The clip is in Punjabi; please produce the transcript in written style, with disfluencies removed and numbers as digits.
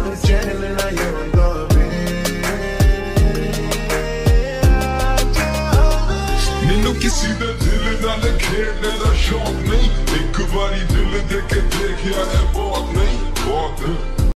ਮੈਨੂੰ ਚੈਨ ਲੈਣਾ ਯਾਰਦਾ ਵੇ ਮੈਨੂੰ ਕਿਸੇ ਦੇ ਦਿਲ ਨਾਲ ਖੇਡਣ ਦਾ ਸ਼ੌਕ ਨਹੀਂ ਇੱਕ ਵਾਰੀ